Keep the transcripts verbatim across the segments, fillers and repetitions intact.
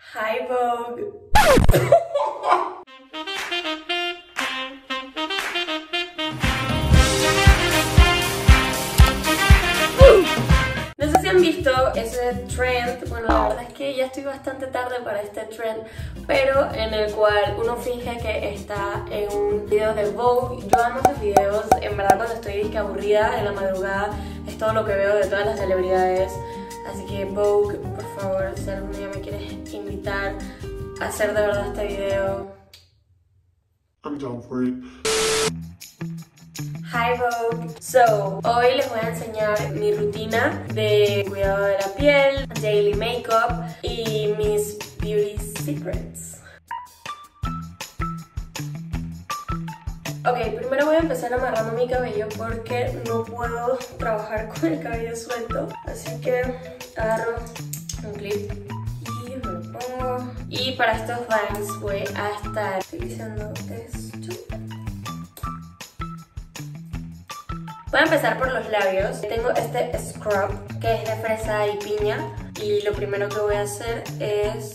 Hi Vogue. No sé si han visto ese trend, bueno, la verdad es que ya estoy bastante tarde para este trend, pero en el cual uno finge que está en un video de Vogue. Yo amo esos videos, en verdad cuando estoy disque aburrida en la madrugada es todo lo que veo de todas las celebridades. Así que Vogue, por favor, si algún día me quieres invitar a hacer de verdad este video, I'm down for it. Hi Vogue. So, hoy les voy a enseñar mi rutina de cuidado de la piel, daily makeup y mis beauty secrets. Ok, primero voy a empezar amarrando mi cabello porque no puedo trabajar con el cabello suelto. Así que agarro un clip y me lo pongo. Y para estos bangs voy a estar utilizando esto. Voy a empezar por los labios. Tengo este scrub que es de fresa y piña. Y lo primero que voy a hacer es...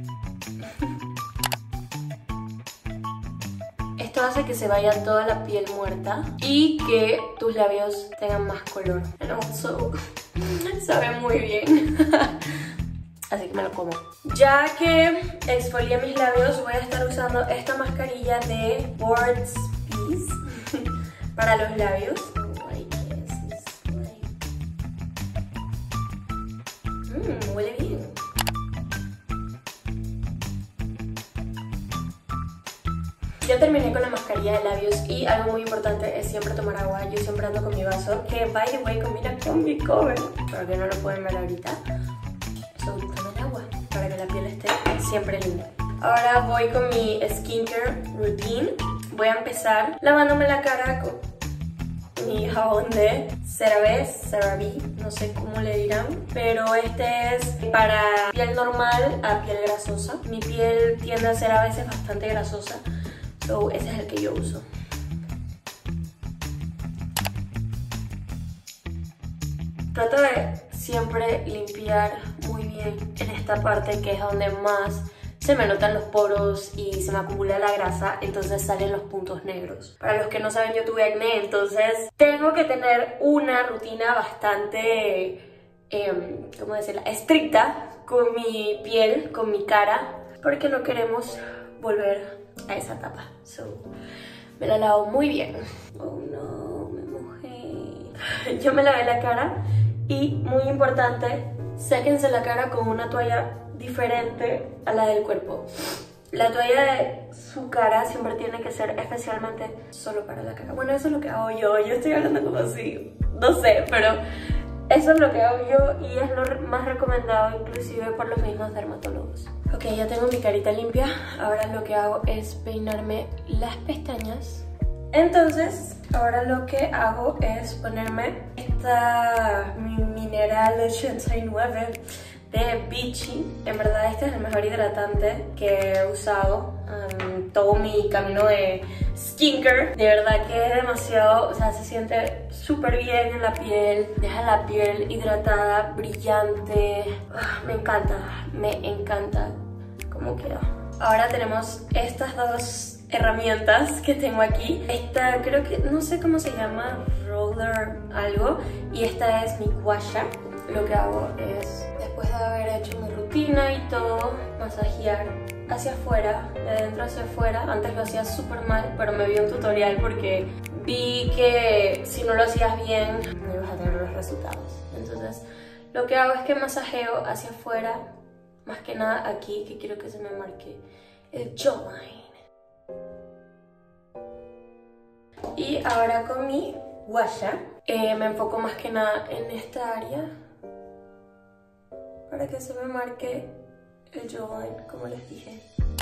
Esto hace que se vaya toda la piel muerta y que tus labios tengan más color. And also, sabe muy bien. Así que me lo como. Ya que exfolié mis labios, voy a estar usando esta mascarilla de Burt's Bees para los labios. Mmm, huele bien. Ya terminé con la mascarilla de labios y algo muy importante es siempre tomar agua. Yo siempre ando con mi vaso, que by the way combina con mi cover, pero que no lo pueden ver ahorita. So, tomen agua para que la piel esté siempre limpia. Ahora voy con mi skincare routine. Voy a empezar lavándome la cara con mi jabón de CeraVe, CeraVe, no sé cómo le dirán, pero este es para piel normal a piel grasosa. Mi piel tiende a ser a veces bastante grasosa, so ese es el que yo uso. Trato de siempre limpiar muy bien en esta parte, que es donde más se me notan los poros y se me acumula la grasa, entonces salen los puntos negros. Para los que no saben, yo tuve acné, entonces tengo que tener una rutina bastante, eh, ¿cómo decirla?, estricta con mi piel, con mi cara, porque no queremos volver a esa etapa. So, me la lavo muy bien. Oh no, me mojé. Yo me lavé la cara y, muy importante, séquense la cara con una toalla diferente a la del cuerpo. La toalla de su cara siempre tiene que ser especialmente solo para la cara. Bueno, eso es lo que hago yo. Yo estoy hablando como así, no sé, pero eso es lo que hago yo y es lo más recomendado inclusive por los mismos dermatólogos. Ok, ya tengo mi carita limpia. Ahora lo que hago es peinarme las pestañas. Entonces, ahora lo que hago es ponerme esta mineral ochenta y nueve de Vichy. En verdad este es el mejor hidratante que he usado um, todo mi camino de skincare. De verdad que es demasiado, o sea, se siente súper bien en la piel, deja la piel hidratada, brillante. Uh, me encanta, me encanta cómo queda. Ahora tenemos estas dos herramientas que tengo aquí. Esta creo que, no sé cómo se llama, roller algo, y esta es mi guasha. Lo que hago es, después de haber hecho mi rutina y todo, masajear hacia afuera, de adentro hacia afuera. Antes lo hacía súper mal, pero me vi un tutorial porque vi que si no lo hacías bien no ibas a tener los resultados. Entonces lo que hago es que masajeo hacia afuera, más que nada aquí, que quiero que se me marque el jawline. Y ahora con mi guasha eh, me enfoco más que nada en esta área para que se me marque el jawline, como les dije.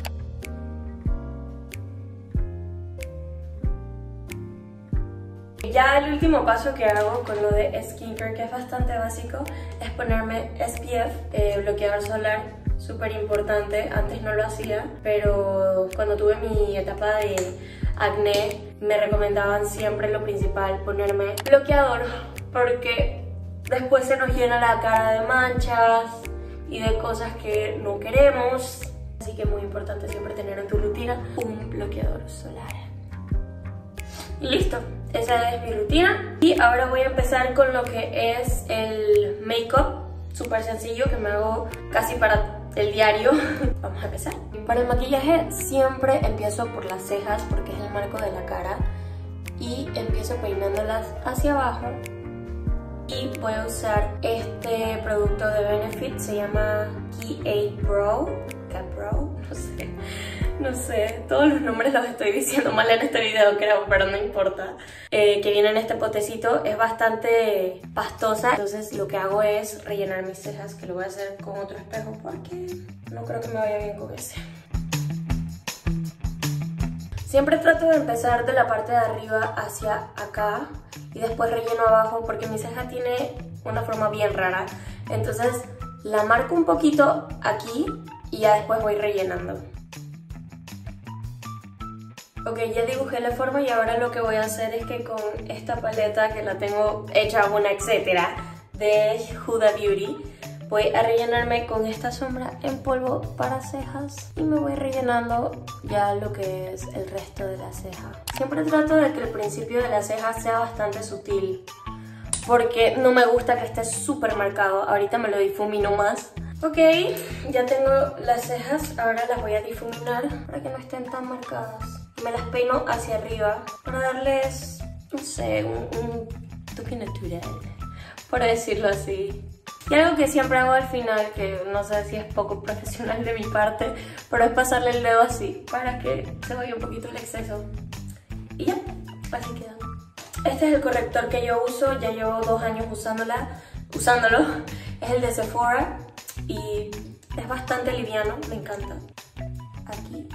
Ya el último paso que hago con lo de skincare, que es bastante básico, es ponerme S P F, eh, bloqueador solar, súper importante. Antes no lo hacía, pero cuando tuve mi etapa de acné me recomendaban siempre lo principal, ponerme bloqueador, porque después se nos llena la cara de manchas y de cosas que no queremos. así que es muy importante siempre tener en tu rutina un bloqueador solar. Y listo, esa es mi rutina. Y ahora voy a empezar con lo que es el make-up, súper sencillo, que me hago casi para el diario. Vamos a empezar. Para el maquillaje siempre empiezo por las cejas porque es el marco de la cara. Y empiezo peinándolas hacia abajo. Y voy a usar este producto de Benefit, se llama Key eight Brow. Cat Brow, no sé. No sé, todos los nombres los estoy diciendo mal en este video, creo, pero no importa. Eh, que viene en este potecito, es bastante pastosa. Entonces lo que hago es rellenar mis cejas, que lo voy a hacer con otro espejo porque no creo que me vaya bien con ese. Siempre trato de empezar de la parte de arriba hacia acá y después relleno abajo porque mi ceja tiene una forma bien rara. Entonces la marco un poquito aquí y ya después voy rellenando. Ok, ya dibujé la forma y ahora lo que voy a hacer es que con esta paleta que la tengo hecha una etcétera de Huda Beauty, voy a rellenarme con esta sombra en polvo para cejas y me voy rellenando ya lo que es el resto de la ceja. Siempre trato de que el principio de la ceja sea bastante sutil porque no me gusta que esté súper marcado. Ahorita me lo difumino más. Ok, ya tengo las cejas, ahora las voy a difuminar para que no estén tan marcadas. Me las peino hacia arriba para darles, no sé, un, un toque natural, por decirlo así. Y algo que siempre hago al final, que no sé si es poco profesional de mi parte, pero es pasarle el dedo así para que se vaya un poquito el exceso. Y ya, así queda. Este es el corrector que yo uso, ya llevo dos años usándola, usándolo. Es el de Sephora y es bastante liviano, me encanta. Aquí,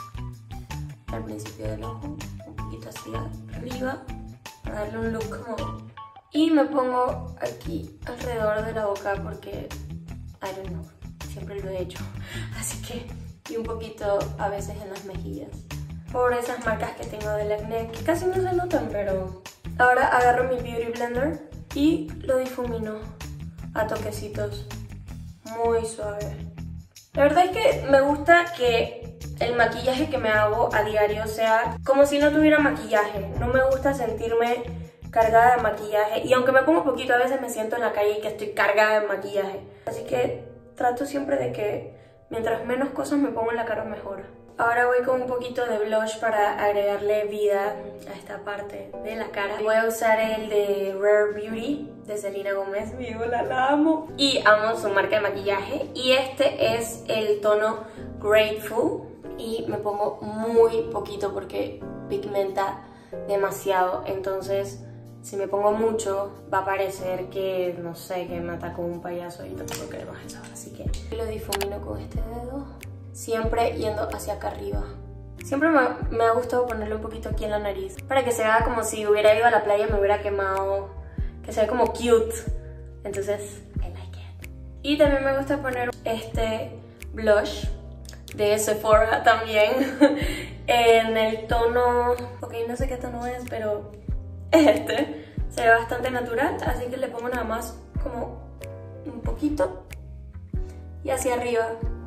al principio del ojo, un poquito hacia arriba, para darle un look como... Y me pongo aquí alrededor de la boca porque, I don't know, siempre lo he hecho. Así que, y un poquito a veces en las mejillas. Por esas marcas que tengo del acné, que casi no se notan, pero... Ahora agarro mi Beauty Blender y lo difumino a toquecitos, muy suave. La verdad es que me gusta que el maquillaje que me hago a diario sea como si no tuviera maquillaje. No me gusta sentirme cargada de maquillaje y aunque me pongo poquito a veces me siento en la calle y que estoy cargada de maquillaje. Así que trato siempre de que mientras menos cosas me pongo en la cara mejor. Ahora voy con un poquito de blush para agregarle vida a esta parte de la cara. Voy a usar el de Rare Beauty de Selena Gomez. Mi hola, la amo. Y amo su marca de maquillaje. Y este es el tono Grateful. Y me pongo muy poquito porque pigmenta demasiado. Entonces, si me pongo mucho, va a parecer que, no sé, que me atacó un payaso y tampoco queremos eso. Así que lo difumino con este dedo. Siempre yendo hacia acá arriba. Siempre me, me ha gustado ponerle un poquito aquí en la nariz para que se vea como si hubiera ido a la playa y me hubiera quemado, que se vea como cute. Entonces, I like it. Y también me gusta poner este blush de Sephora también en el tono, ok, no sé qué tono es, pero este se ve bastante natural, así que le pongo nada más como un poquito y hacia arriba,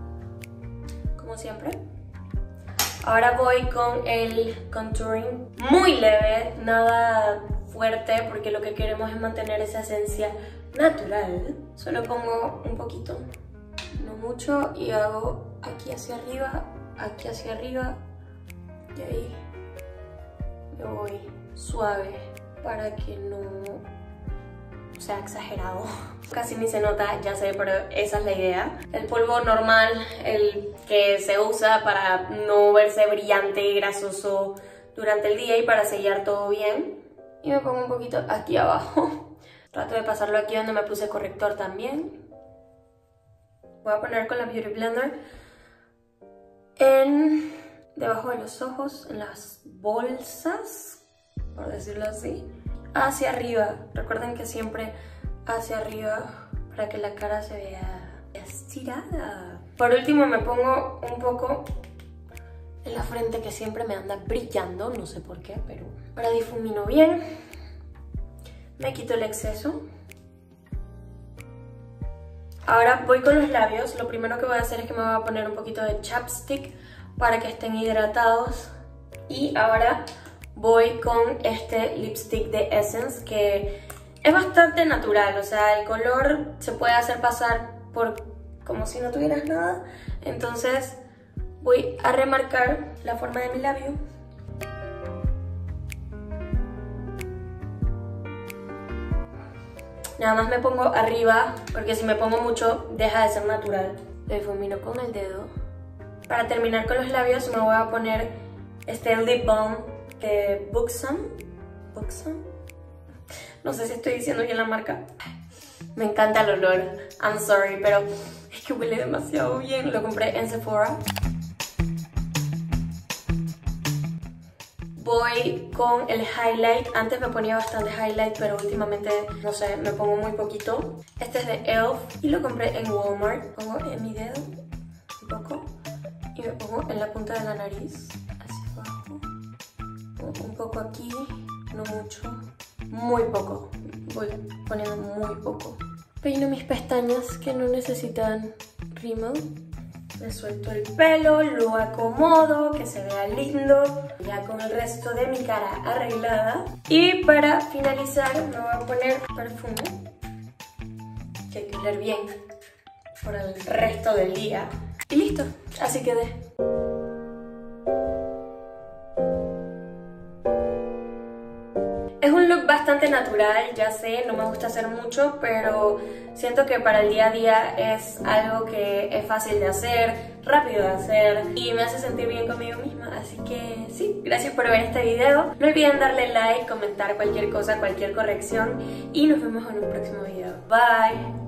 como siempre. Ahora voy con el contouring muy leve, nada fuerte, porque lo que queremos es mantener esa esencia natural. Solo pongo un poquito, no mucho, y hago aquí hacia arriba, aquí hacia arriba, y ahí me voy suave para que no sea exagerado. Casi ni se nota, ya sé, pero esa es la idea. El polvo normal, el que se usa para no verse brillante y grasoso durante el día y para sellar todo bien. Y me pongo un poquito aquí abajo. Trato de pasarlo aquí donde me puse corrector también. Voy a poner con la Beauty Blender en debajo de los ojos, en las bolsas, por decirlo así. Hacia arriba, recuerden que siempre hacia arriba para que la cara se vea estirada. Por último me pongo un poco en la frente que siempre me anda brillando, no sé por qué, pero ahora difumino bien. Me quito el exceso Ahora voy con los labios. Lo primero que voy a hacer es que me voy a poner un poquito de chapstick para que estén hidratados. Y ahora voy con este lipstick de Essence que es bastante natural. O sea, el color se puede hacer pasar por como si no tuvieras nada. Entonces voy a remarcar la forma de mi labio. Nada más me pongo arriba, porque si me pongo mucho deja de ser natural. Lo difumino con el dedo. Para terminar con los labios me voy a poner este lip balm de Buxom. Buxom. No sé si estoy diciendo bien la marca. Me encanta el olor. I'm sorry, pero es que huele demasiado bien. Lo compré en Sephora. Voy con el highlight. Antes me ponía bastante highlight, pero últimamente, no sé, me pongo muy poquito. Este es de E L F y lo compré en Walmart. Pongo en mi dedo un poco y me pongo en la punta de la nariz, hacia abajo. Pongo un poco aquí, no mucho, muy poco. Voy poniendo muy poco. Peino mis pestañas que no necesitan rímel. Me suelto el pelo, lo acomodo, que se vea lindo, ya con el resto de mi cara arreglada. Y para finalizar me voy a poner perfume, que hay que oler bien por el resto del día. Y listo, así quedé. Es un look bastante natural, ya sé, no me gusta hacer mucho, pero siento que para el día a día es algo que es fácil de hacer, rápido de hacer y me hace sentir bien conmigo misma. Así que sí, gracias por ver este video. No olviden darle like, comentar cualquier cosa, cualquier corrección y nos vemos en un próximo video. Bye.